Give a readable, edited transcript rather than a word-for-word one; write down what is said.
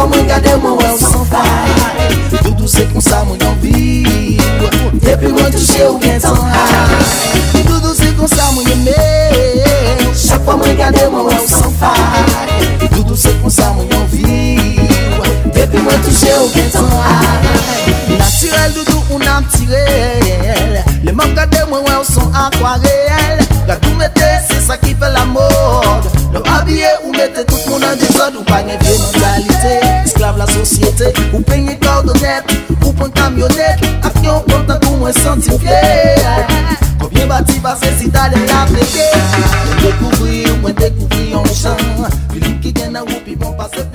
fois moi regarde moi ouais sans faille. Tout c'est comme ça moi envie. Depuis moi touché au bien temps. Tout c'est comme ça moi aimer. Chaque fois moi regarde moi ouais sans faille. Tout c'est comme ça moi envie. Depuis moi touché au bien temps. Naturel doudou on a tiré. Les membres regardez moi ouais sont aquarelles. Gardou mettez c'est ça qui fait la mode. Le habillé ou mettez tout le monde en désordre. Ou pas une vieille mentalité. Esclave la société. Ou payez cordonnette. Ou prendre camionnette. Action content pour moi sentir fier. Combien bâti passer si t'as de la pété. Découvrir, moi découvrir en champ. Philippe qui gagne à vous puis bon passer.